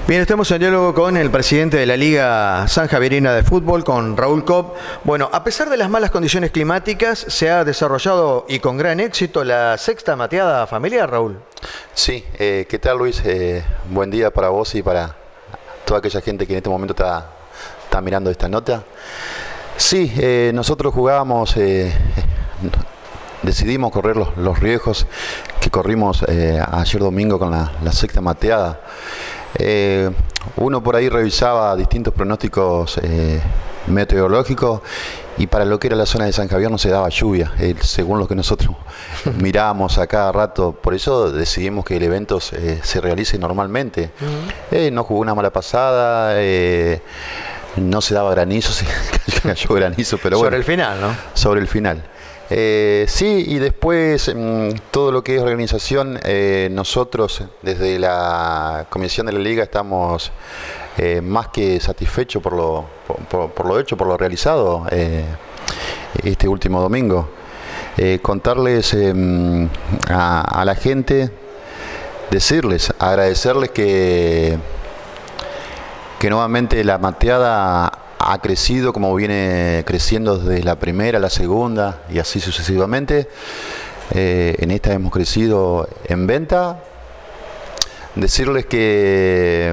Bien, estamos en diálogo con el presidente de la Liga Sanjaverina de Fútbol, con Raúl Cobb. Bueno, a pesar de las malas condiciones climáticas, se ha desarrollado y con gran éxito la sexta mateada familiar, Raúl. Sí, ¿qué tal, Luis? Buen día para vos y para toda aquella gente que en este momento está mirando esta nota. Sí, nosotros jugábamos, decidimos correr los riesgos que corrimos ayer domingo con la sexta mateada. Uno por ahí revisaba distintos pronósticos meteorológicos y para lo que era la zona de San Javier no se daba lluvia, según lo que nosotros mirábamos a cada rato. Por eso decidimos que el evento se realice normalmente. No jugó una mala pasada, no se daba granizo, se cayó granizo, pero bueno. Sobre el final, ¿no? Sobre el final. Sí, y después todo lo que es organización, nosotros desde la comisión de la liga estamos más que satisfechos por lo hecho, por lo realizado este último domingo. Contarles a la gente, decirles, agradecerles que nuevamente la mateada ha crecido como viene creciendo desde la primera, la segunda y así sucesivamente. En esta hemos crecido en venta. Decirles que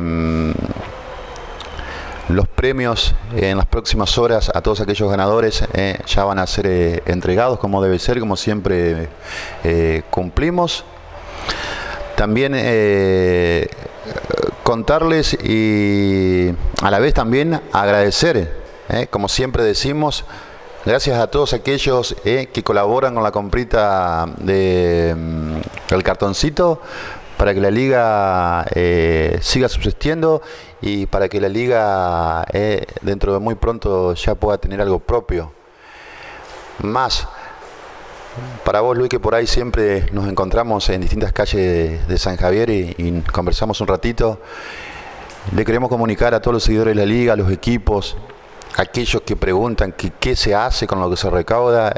los premios en las próximas horas a todos aquellos ganadores ya van a ser entregados como debe ser, como siempre cumplimos. También contarles y a la vez también agradecer, como siempre decimos, gracias a todos aquellos que colaboran con la comprita del cartoncito para que la liga siga subsistiendo y para que la liga dentro de muy pronto ya pueda tener algo propio. Más para vos, Luis, que por ahí siempre nos encontramos en distintas calles de San Javier y conversamos un ratito, le queremos comunicar a todos los seguidores de la liga, a los equipos, a aquellos que preguntan qué se hace con lo que se recauda.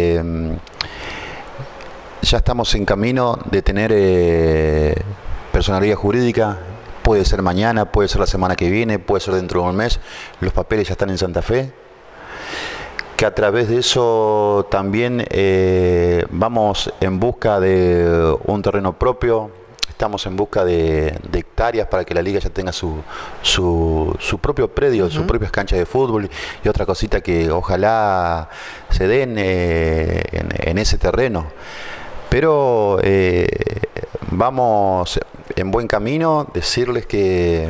Ya estamos en camino de tener personalidad jurídica. Puede ser mañana, puede ser la semana que viene, puede ser dentro de un mes. Los papeles ya están en Santa Fe. Que a través de eso también vamos en busca de un terreno propio, estamos en busca de hectáreas para que la liga ya tenga su propio predio, sus propias canchas de fútbol y otra cosita que ojalá se den en ese terreno. Pero vamos en buen camino, decirles que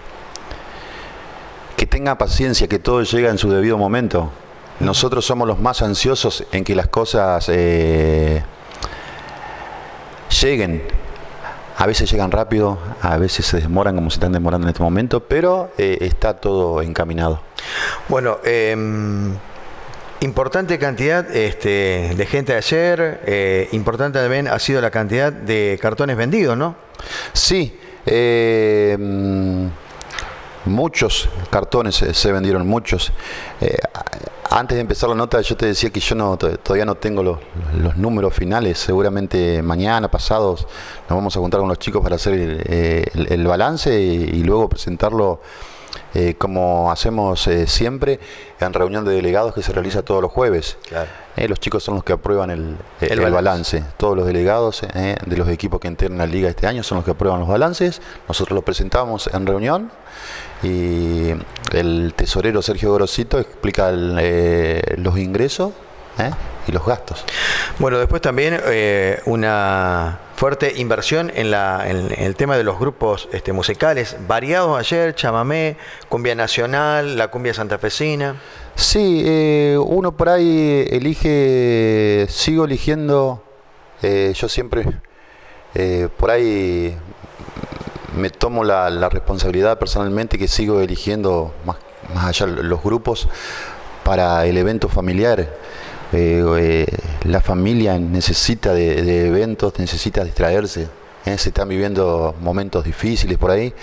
tengan paciencia, que todo llega en su debido momento. Nosotros somos los más ansiosos en que las cosas lleguen. A veces llegan rápido, a veces se demoran como se están demorando en este momento, pero está todo encaminado. Bueno, importante cantidad de gente ayer, importante también ha sido la cantidad de cartones vendidos, ¿no? Sí, muchos cartones se vendieron, muchos. Antes de empezar la nota yo te decía que yo todavía no tengo los números finales. Seguramente mañana, pasados, nos vamos a juntar con los chicos para hacer el balance y luego presentarlo como hacemos siempre en reunión de delegados que se realiza todos los jueves. Claro. Los chicos son los que aprueban el balance. Todos los delegados de los equipos que integran la liga este año son los que aprueban los balances. Nosotros los presentamos en reunión y el tesorero Sergio Gorosito explica los ingresos y los gastos. Bueno, después también una fuerte inversión en el tema de los grupos musicales, variados ayer, chamamé, cumbia nacional, la cumbia santafesina. Sí, uno por ahí sigo eligiendo, yo siempre por ahí me tomo la responsabilidad personalmente que sigo eligiendo más allá los grupos para el evento familiar. La familia necesita de eventos, necesita distraerse, se están viviendo momentos difíciles por ahí.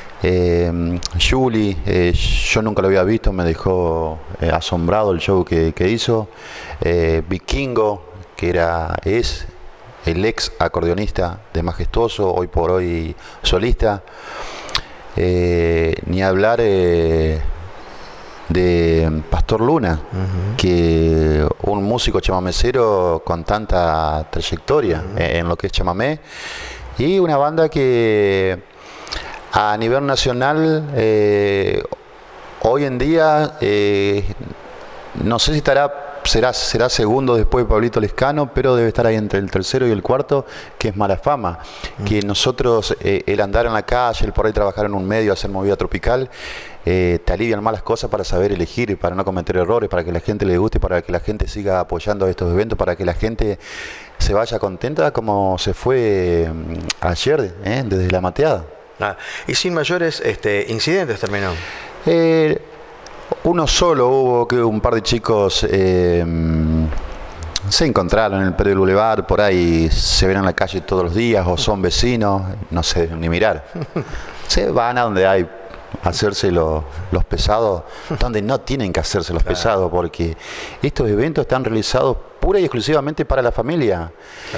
Juli, yo nunca lo había visto, me dejó asombrado el show que hizo. Vikingo, que es el ex acordeonista de Majestuoso, hoy por hoy solista. Ni hablar de Pastor Luna, que un músico chamamecero con tanta trayectoria en lo que es chamamé, y una banda que a nivel nacional hoy en día no sé si será segundo después de Pablito Lescano, pero debe estar ahí entre el tercero y el cuarto, que es Mala Fama. Que nosotros, el andar en la calle, el por ahí trabajar en un medio, hacer movida tropical, te alivian más las cosas para saber elegir, para no cometer errores, para que la gente le guste, para que la gente siga apoyando estos eventos, para que la gente se vaya contenta como se fue ayer, desde la mateada. Y sin mayores incidentes terminó. Uno solo hubo, que un par de chicos se encontraron en el predio del Boulevard, por ahí se ven en la calle todos los días o son vecinos, no sé ni mirar. Se van a donde hay hacerse los pesados, donde no tienen que hacerse los pesados, porque estos eventos están realizados pura y exclusivamente para la familia.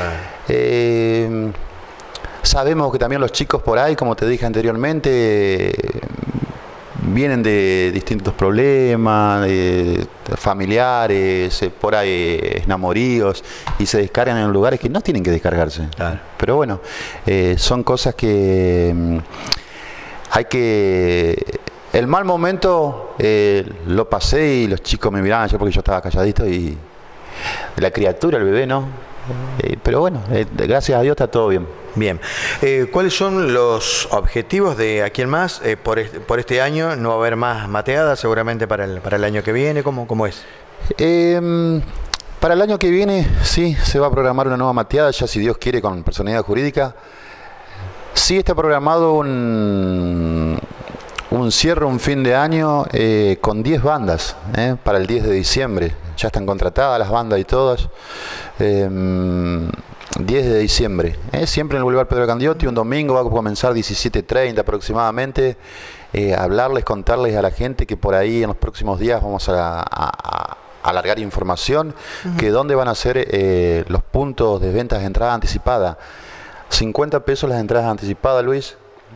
Sabemos que también los chicos por ahí, como te dije anteriormente, vienen de distintos problemas, familiares, por ahí enamoríos, y se descargan en lugares que no tienen que descargarse. Claro. Pero bueno, son cosas que hay que... El mal momento lo pasé y los chicos me miraban, yo porque yo estaba calladito, y de la criatura, el bebé, ¿no? Pero bueno, gracias a Dios está todo bien. Bien. ¿Cuáles son los objetivos de Aquí en Más? Por este año no va a haber más mateadas, seguramente para el año que viene. ¿Cómo es? Para el año que viene sí se va a programar una nueva mateada, ya si Dios quiere, con personalidad jurídica. Sí está programado un cierre, un fin de año con 10 bandas para el 10 de diciembre. Ya están contratadas las bandas y todas. 10 de diciembre, siempre en el Boulevard Pedro Candioti, un domingo, va a comenzar 17:30 aproximadamente. Hablarles, contarles a la gente que por ahí en los próximos días vamos a alargar información, que dónde van a ser los puntos de ventas de entrada anticipada. 50 pesos las entradas anticipadas, Luis.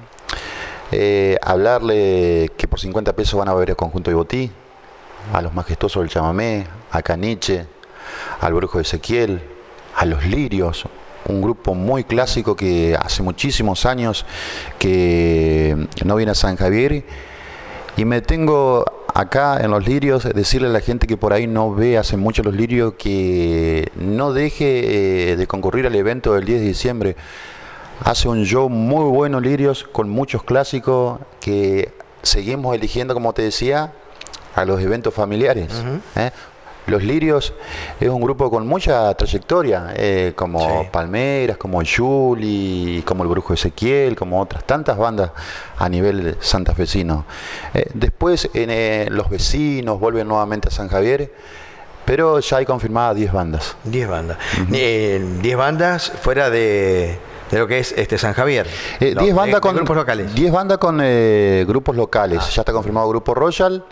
Hablarle que por 50 pesos van a ver el conjunto de Botí, a los majestuosos del chamamé, a Caniche, al Brujo de Ezequiel, a los Lirios, un grupo muy clásico que hace muchísimos años que no viene a San Javier, y me detengo acá en los Lirios, decirle a la gente que por ahí no ve hace mucho los Lirios, que no deje de concurrir al evento del 10 de diciembre. Hace un show muy bueno Lirios, con muchos clásicos, que seguimos eligiendo, como te decía, a los eventos familiares. Los Lirios es un grupo con mucha trayectoria, como sí, Palmeras, como Juli, como el Brujo Ezequiel, como otras tantas bandas a nivel santafesino. Después los vecinos vuelven nuevamente a San Javier, pero ya hay confirmadas 10 bandas. 10 bandas. 10 bandas fuera de lo que es San Javier. 10 bandas con grupos locales. 10 bandas con grupos locales. Ya está confirmado Grupo Royal.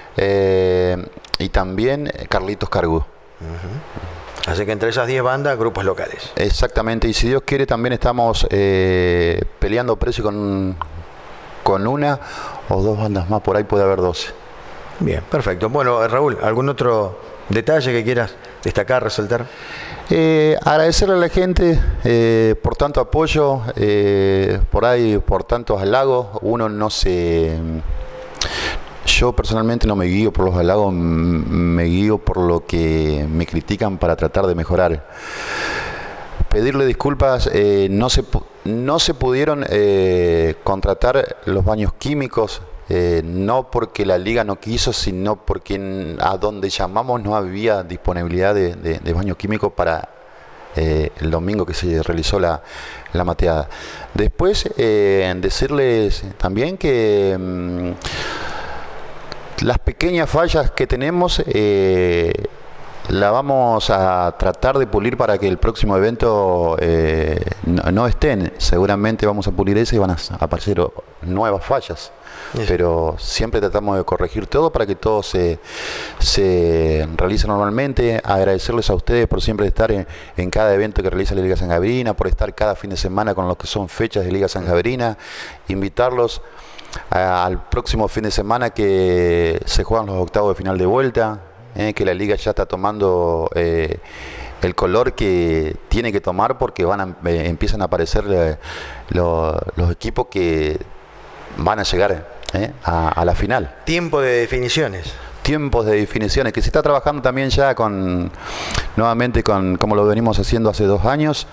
Y también Carlitos Cargú. Así que entre esas 10 bandas, grupos locales. Exactamente, y si Dios quiere también estamos peleando precio con una o 2 bandas más, por ahí puede haber 12. Bien, perfecto. Bueno, Raúl, ¿algún otro detalle que quieras destacar, resaltar? Agradecerle a la gente por tanto apoyo, por ahí, por tantos halagos. Uno no se... Yo personalmente no me guío por los halagos, me guío por lo que me critican para tratar de mejorar. Pedirle disculpas, no se pudieron contratar los baños químicos, no porque la liga no quiso, sino porque a donde llamamos no había disponibilidad de baños químicos para el domingo que se realizó la mateada. Después, decirles también que... las pequeñas fallas que tenemos la vamos a tratar de pulir para que el próximo evento no estén. Seguramente vamos a pulir eso y van a aparecer nuevas fallas. Pero siempre tratamos de corregir todo para que todo se realice normalmente. Agradecerles a ustedes por siempre estar en cada evento que realiza la Liga Sanjaverina, por estar cada fin de semana con lo que son fechas de Liga Sanjaverina. Invitarlos al próximo fin de semana que se juegan los octavos de final de vuelta, que la liga ya está tomando el color que tiene que tomar, porque empiezan a aparecer los equipos que van a llegar a la final. Tiempo de definiciones. Tiempos de definiciones, que se está trabajando también ya nuevamente como lo venimos haciendo hace 2 años,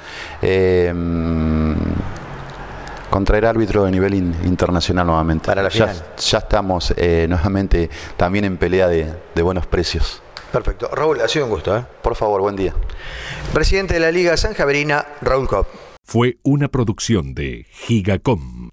con traer árbitro de nivel internacional nuevamente. Para la final. Ya estamos nuevamente también en pelea de buenos precios. Perfecto. Raúl, ha sido un gusto. Por favor, buen día. Presidente de la Liga Sanjaverina, Raúl Cobb. Fue una producción de Gigacom.